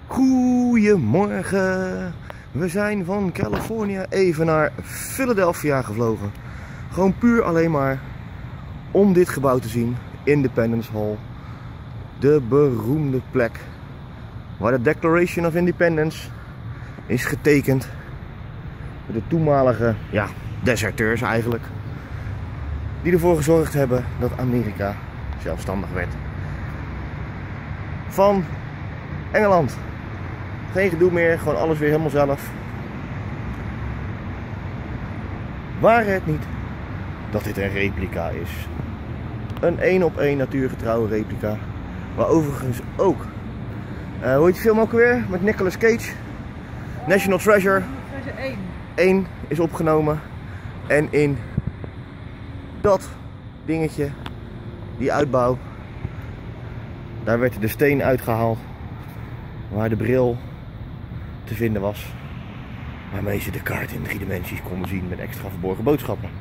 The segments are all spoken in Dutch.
Goedemorgen. We zijn van Californië even naar Philadelphia gevlogen. Gewoon puur alleen maar om dit gebouw te zien. Independence Hall. De beroemde plek waar de Declaration of Independence is getekend. Door de toenmalige deserteurs eigenlijk. Die ervoor gezorgd hebben dat Amerika zelfstandig werd van Engeland. Geen gedoe meer, gewoon alles weer helemaal zelf. Waar het niet dat dit een replica is. Een 1-op-1 natuurgetrouwe replica. Waar overigens ook, hoe heet die film ook weer? Met Nicolas Cage. National Treasure 1 is opgenomen. En in dat dingetje, die uitbouw, daar werd de steen uitgehaald waar de bril te vinden was, waarmee ze de kaart in 3 dimensies konden zien met extra verborgen boodschappen.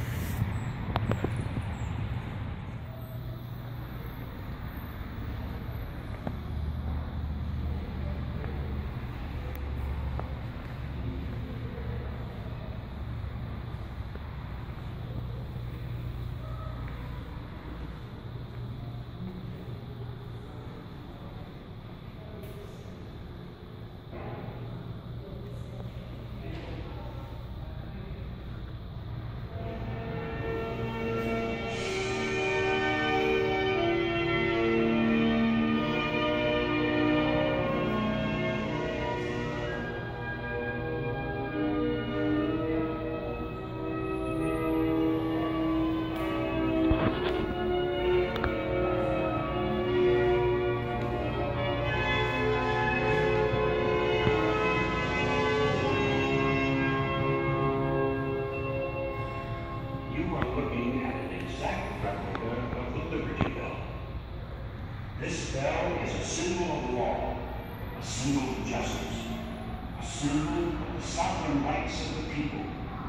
This bell is a symbol of law, a symbol of justice, a symbol of the sovereign rights of the people.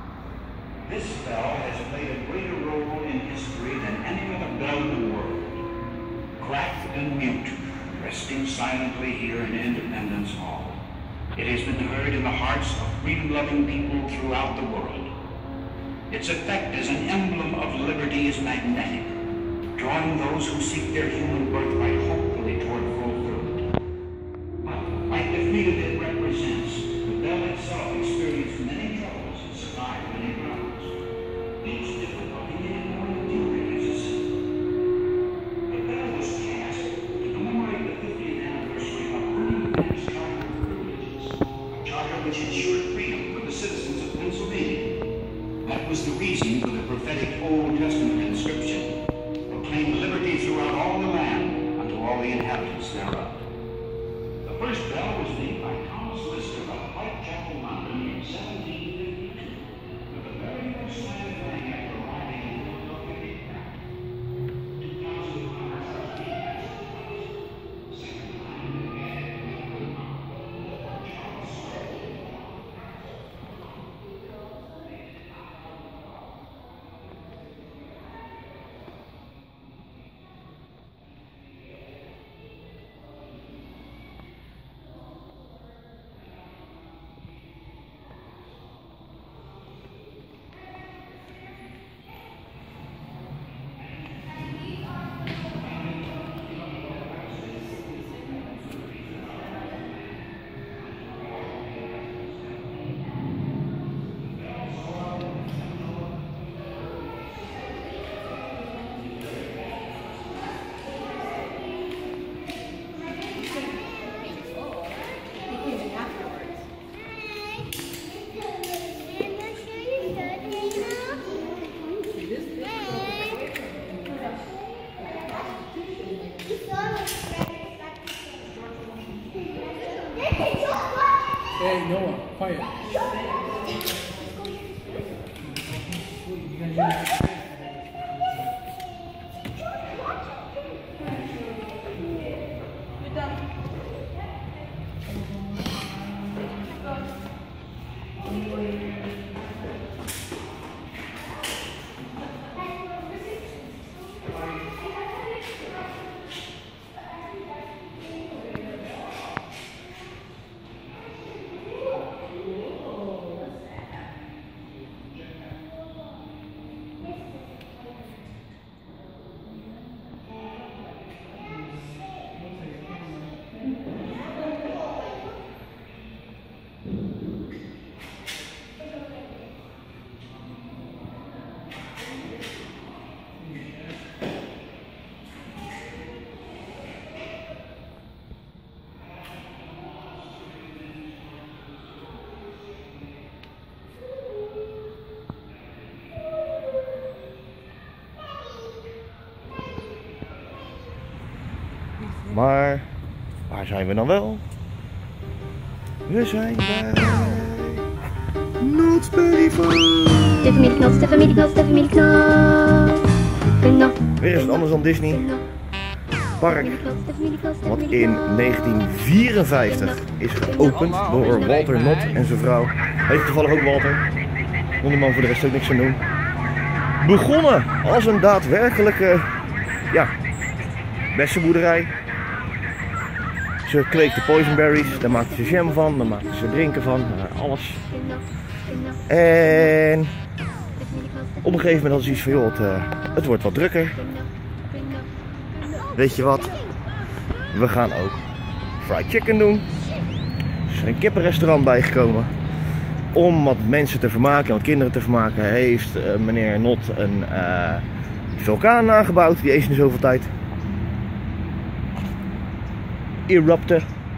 This bell has played a greater role in history than any other bell in the world. Cracked and mute, resting silently here in Independence Hall. It has been heard in the hearts of freedom-loving people throughout the world. Its effect as an emblem of liberty is magnetic, drawing those who seek their human birthright hopefully toward fulfillment. But like the freedom it represents, the bell itself experienced many troubles and survived many problems. Each difficulty made it more enduring as a symbol. The bell was cast to commemorate the 50th anniversary of William's Charter of Privileges, a charter which ensured freedom for the citizens of Pennsylvania. That was the reason for the prophetic Old Testament inscription, proclaim liberty throughout all the land unto all the inhabitants thereof. The first bell was made by Thomas Lister of Whitechapel, London in 1752, with the very first sign of rang after arriving in Philadelphia. 2,150 years. Second time again, Charles Spurgeon. Hey, Noah, quiet. Waar zijn we dan wel? We zijn bij Knott's Berry Farm. De familie Knots, de familie Knots, de familie Knots. Weer is het anders dan Disney. Park wat in 1954 is geopend door Walter Knott en zijn vrouw. Heeft toevallig ook Walter. Kon die man voor de rest ook niks aan doen. Begonnen als een daadwerkelijke bessenboerderij. Ze kweekten poisonberries, daar maakten ze jam van, daar maakten ze drinken van, alles. En op een gegeven moment hadden ze iets van, joh, het wordt wat drukker. Weet je wat? We gaan ook fried chicken doen. Er is een kippenrestaurant bijgekomen. Om wat mensen te vermaken, wat kinderen te vermaken, heeft meneer Knott een vulkaan aangebouwd. Die eens in zoveel tijd erupte.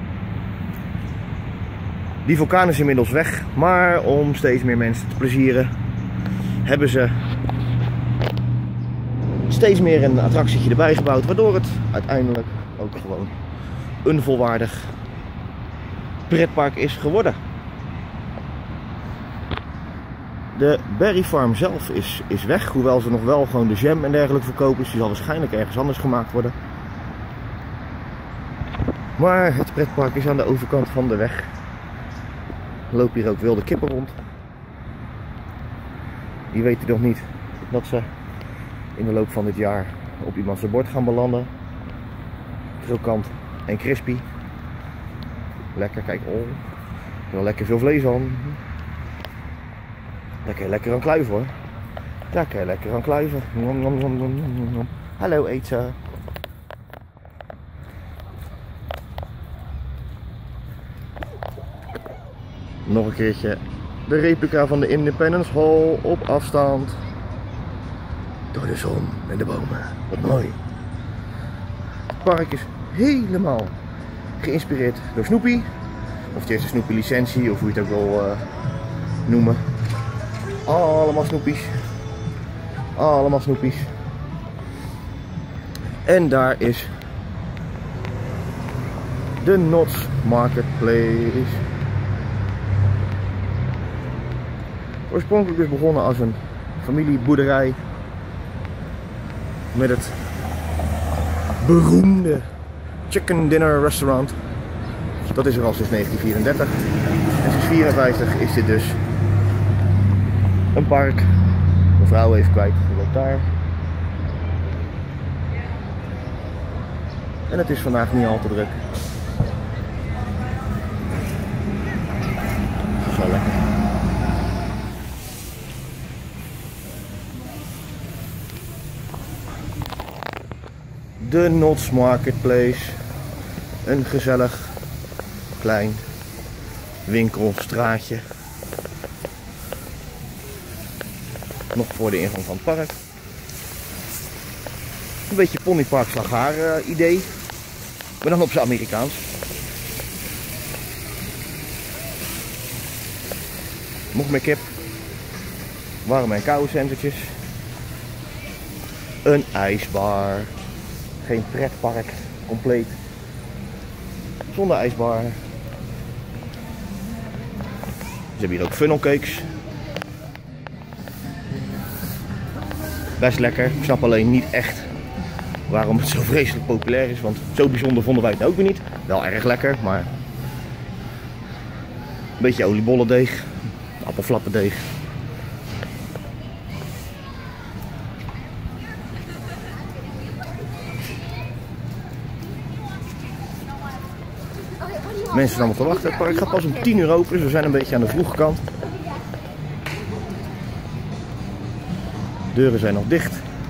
Die vulkaan is inmiddels weg, maar om steeds meer mensen te plezieren hebben ze steeds meer een attractietje erbij gebouwd, waardoor het uiteindelijk ook gewoon een volwaardig pretpark is geworden. De Berry Farm zelf is weg, hoewel ze nog wel gewoon de jam en dergelijke verkopen, dus die zal waarschijnlijk ergens anders gemaakt worden. Maar het pretpark is aan de overkant van de weg. Er lopen hier ook wilde kippen rond. Die weten nog niet dat ze in de loop van dit jaar op iemand zijn bord gaan belanden. Krokant en crispy. Lekker, kijk, oh. Wel lekker veel vlees aan. Daar kan je lekker aan kluiven hoor. Daar kan je lekker aan kluiven. Nom, nom, nom, nom, nom, nom. Hallo eten. Nog een keertje de replica van de Independence Hall op afstand. Door de zon en de bomen. Wat mooi. Het park is helemaal geïnspireerd door Snoopy. Of het is de Snoopy licentie, of hoe je het ook wil noemen. Allemaal Snoopy's. Allemaal Snoopy's. En daar is de Knott's Marketplace. Oorspronkelijk is begonnen als een familieboerderij met het beroemde Chicken Dinner Restaurant. Dat is er al sinds 1934 en sinds 1954 is dit dus een park. Mijn vrouw even kwijt, die loopt daar. En het is vandaag niet al te druk. Dat is wel lekker. De Knott's Marketplace. Een gezellig klein winkelstraatje. Nog voor de ingang van het park. Een beetje ponypark Slagharen idee. Maar dan op zijn Amerikaans. Nog meer kip. Warme en koude sandwiches. Een ijsbar. Geen pretpark. Compleet. Zonder ijsbar. Ze hebben hier ook funnelcakes. Best lekker. Ik snap alleen niet echt waarom het zo vreselijk populair is. Want zo bijzonder vonden wij het ook weer niet. Wel erg lekker, maar een beetje oliebollendeeg. Appelflappendeeg. Mensen staan allemaal te wachten. Het park gaat pas om 10 uur open, dus we zijn een beetje aan de vroege kant. De deuren zijn nog dicht.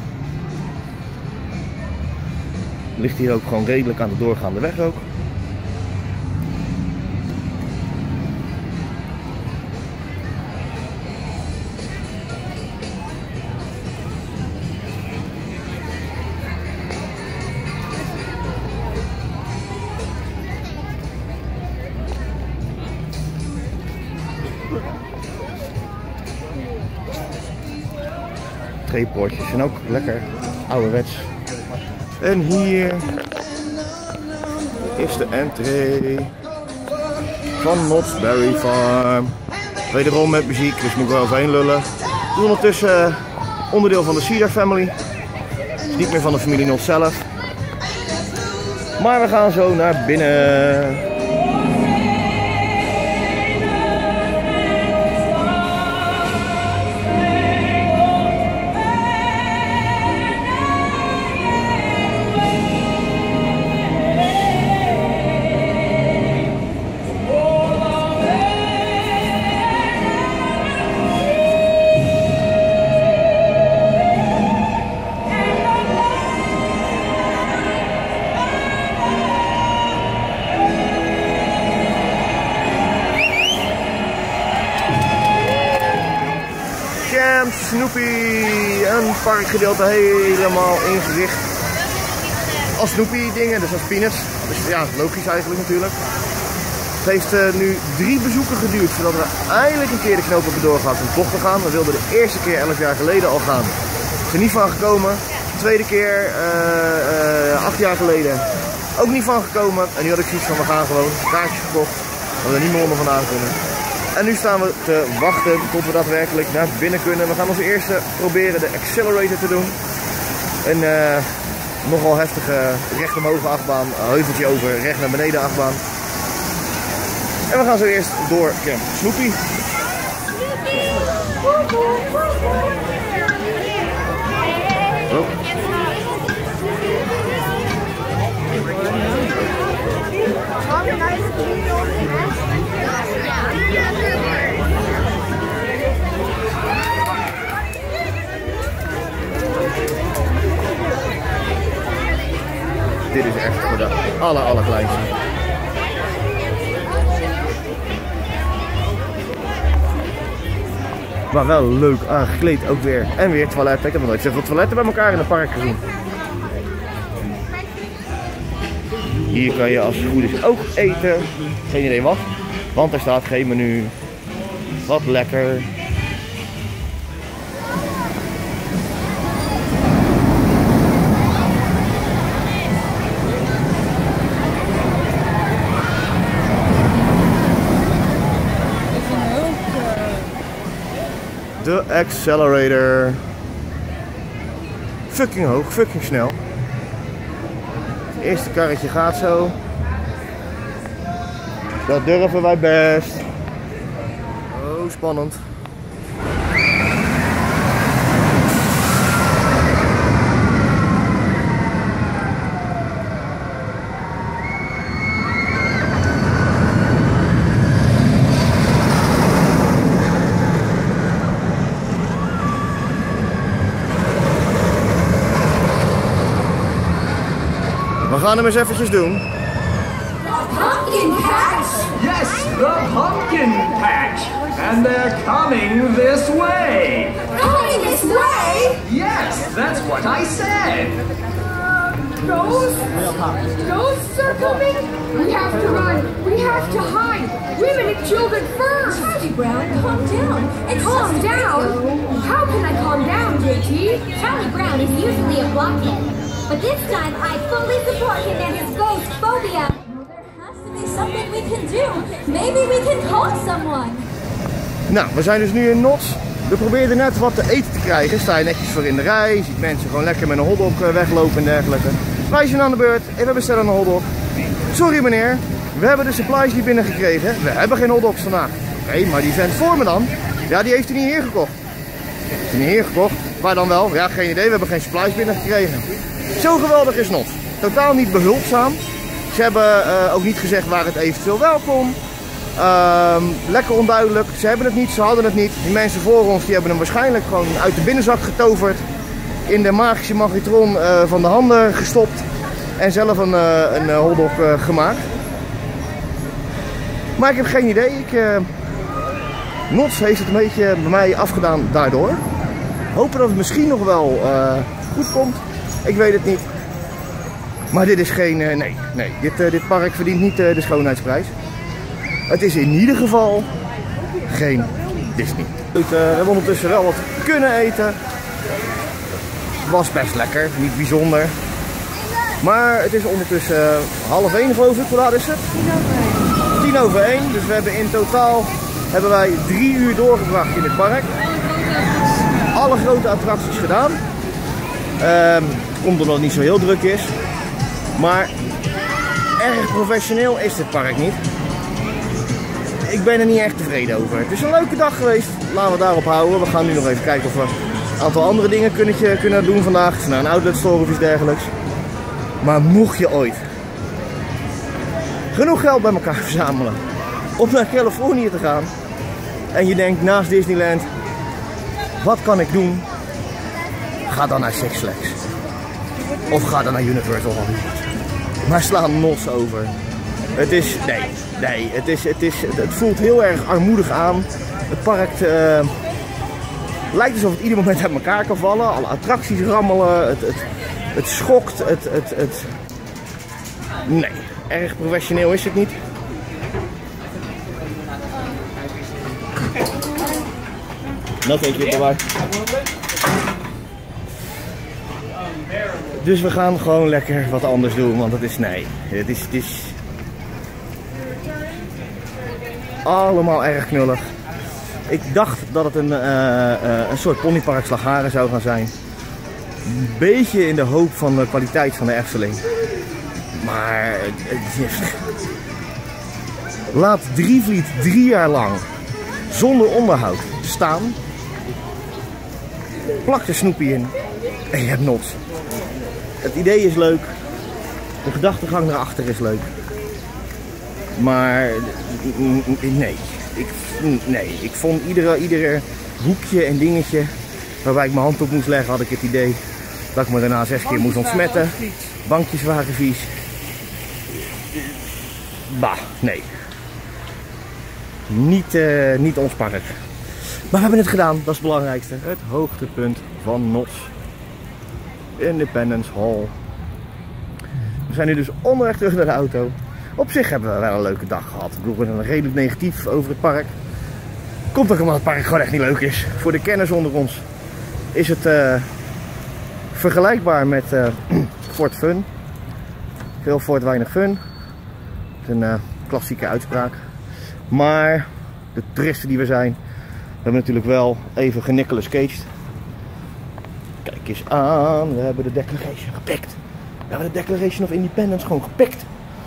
Ligt hier ook gewoon redelijk aan de doorgaande weg ook. Treepoortjes zijn ook lekker ouderwets. En hier is de entree van Knott's Berry Farm. Wederom met muziek, dus moet ik wel overheen lullen. Dus ondertussen onderdeel van de Cedar Family. Dus niet meer van de familie Knott zelf. Maar we gaan zo naar binnen. Snoopy, een parkgedeelte helemaal ingericht als Snoopy dingen, dus als Peanuts. Dus ja, logisch eigenlijk natuurlijk. Het heeft nu 3 bezoeken geduurd voordat we eindelijk een keer de knoop hebben doorgehad om toch te gaan. We wilden de eerste keer 11 jaar geleden al gaan. Is er niet van gekomen. De tweede keer 8 jaar geleden ook niet van gekomen. En nu had ik zoiets van, we gaan gewoon kaartjes gekocht, dat we er niet meer onder vandaan kunnen. En nu staan we te wachten tot we daadwerkelijk naar binnen kunnen. We gaan als eerste proberen de Accelerator te doen. Een nogal heftige recht omhoog achtbaan, heuveltje over, recht naar beneden achtbaan. En we gaan zo eerst door Camp Snoopy. Oh. Dit is echt voor de allerkleinste. Maar wel leuk aangekleed ook weer. En weer toiletten. Ik heb nog nooit zoveel toiletten bij elkaar in het park gezien. Hier kan je als het goed is ook eten. Geen idee wat. Want er staat geen menu. Wat lekker. De Accelerator. Fucking hoog, fucking snel. Het eerste karretje gaat zo. Dat durven wij best. Oh, spannend. We gaan hem eens eventjes doen. Pumpkin patch? Yes, the pumpkin patch! And they're coming this way! Coming this way? Yes, that's what I said! Ghosts? Ghosts are coming? We have to run. We have to hide. Women and children first. Charlie Brown, calm down. And calm down? How can I calm down, JT? Charlie Brown is usually a blockhead, but this time I fully support him and his ghost phobia. There has to be something we can do. Maybe we can call someone. Nou, we zijn dus nu in Knott's. We probeerden net wat te eten te krijgen. Sta je netjes voor in de rij. Je ziet mensen gewoon lekker met een hotdog weglopen en dergelijke. Wij zijn aan de beurt en we bestellen een hotdog. Sorry meneer, we hebben de supplies niet binnengekregen. We hebben geen hotdogs vandaag. Oké, maar die vent voor me dan? Ja, die heeft hij niet hier gekocht. Heeft hij niet hier gekocht? Waar dan wel? Ja, geen idee. We hebben geen supplies binnengekregen. Zo geweldig is Knott's. Totaal niet behulpzaam. Ze hebben ook niet gezegd waar het eventueel wel kon. Lekker onduidelijk. Ze hebben het niet, ze hadden het niet. Die mensen voor ons die hebben hem waarschijnlijk gewoon uit de binnenzak getoverd. In de magische magnetron van de handen gestopt. En zelf een hotdog gemaakt. Maar ik heb geen idee. Knott's heeft het een beetje bij mij afgedaan daardoor. Hopen dat het misschien nog wel goed komt. Ik weet het niet. Maar dit is geen... nee. Dit park verdient niet de schoonheidsprijs. Het is in ieder geval geen Disney. We hebben ondertussen wel wat kunnen eten. Was best lekker, niet bijzonder. Maar het is ondertussen 12:30 geloof ik. Hoe laat is het? 10:01. Dus we hebben in totaal 3 uur doorgebracht in het park. Alle grote attracties gedaan. Komt omdat het niet zo heel druk is. Maar erg professioneel is dit park niet. Ik ben er niet echt tevreden over. Het is een leuke dag geweest. Laten we daarop houden. We gaan nu nog even kijken of we een aantal andere dingen kunnen doen vandaag. Naar een outlet store of iets dergelijks. Maar mocht je ooit genoeg geld bij elkaar verzamelen om naar Californië te gaan. En je denkt naast Disneyland, wat kan ik doen? Ga dan naar Six Flags. Of ga dan naar Universal Hollywood. Maar sla NOS over. Het is, nee, het voelt heel erg armoedig aan. Het park lijkt alsof het ieder moment uit elkaar kan vallen. Alle attracties rammelen, het schokt, nee, erg professioneel is het niet. Nog een keer erbij. Dus we gaan gewoon lekker wat anders doen, want het is allemaal erg knullig. Ik dacht dat het een soort ponypark Slagharen zou gaan zijn. Een beetje in de hoop van de kwaliteit van de Efteling. Maar laat Drievliet 3 jaar lang zonder onderhoud staan. Plak de Snoopy in en je hebt NOS. Het idee is leuk. De gedachtegang erachter is leuk. Maar nee. Ik vond iedere hoekje en dingetje waarbij ik mijn hand op moest leggen, had ik het idee dat ik me daarna 6 keer moest ontsmetten. Bankjes waren vies. Bah, nee. Niet ons park. Maar we hebben het gedaan, dat is het belangrijkste. Het hoogtepunt van NOS. Independence Hall. We zijn nu dus onderweg terug naar de auto. Op zich hebben we wel een leuke dag gehad. Ik bedoel, we zijn redelijk negatief over het park. Komt ook omdat het park gewoon echt niet leuk is. Voor de kenners onder ons is het vergelijkbaar met Fort Fun. Veel Fort, weinig fun. Dat is een klassieke uitspraak. Maar de toeristen die we zijn, we hebben natuurlijk wel even geNicolas Caged. Kijk eens aan, we hebben de Declaration gepikt. We hebben de Declaration of Independence gewoon gepikt.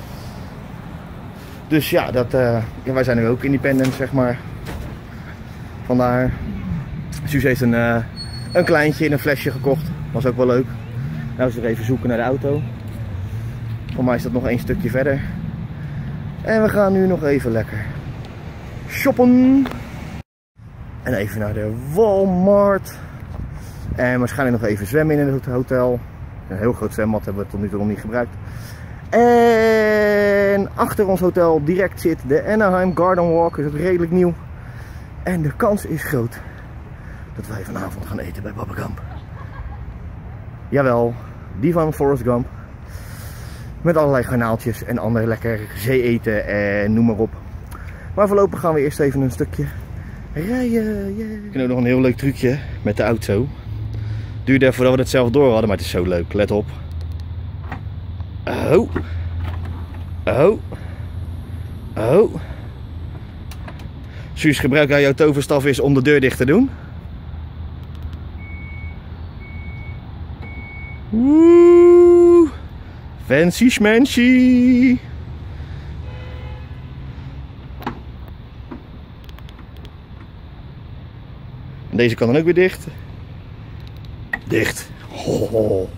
Dus ja, wij zijn nu ook independent, zeg maar. Vandaar. Suus heeft een kleintje in een flesje gekocht. Was ook wel leuk. Nou is er even zoeken naar de auto. Voor mij is dat nog 1 stukje verder. En we gaan nu nog even lekker shoppen. En even naar de Walmart. En waarschijnlijk nog even zwemmen in het hotel. Een heel groot zwembad hebben we tot nu toe nog niet gebruikt. En achter ons hotel direct zit de Anaheim Garden Walk. Is ook redelijk nieuw. En de kans is groot dat wij vanavond gaan eten bij Bubba Gump. Jawel, die van Forrest Gump. Met allerlei garnaaltjes en ander lekker zee-eten en noem maar op. Maar voorlopig gaan we eerst even een stukje rijden. Yeah. Ik heb ook nog een heel leuk trucje met de auto. Duurde even voordat we het zelf door hadden, maar het is zo leuk. Let op. Oh. Oh. Oh. Suus, gebruik jij jouw toverstaf is om de deur dicht te doen? Woe. Fancy schmancy. En deze kan dan ook weer dicht. Dicht. Ho.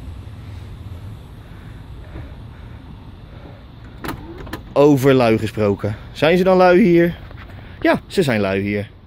Over lui gesproken. Zijn ze dan lui hier? Ja, ze zijn lui hier.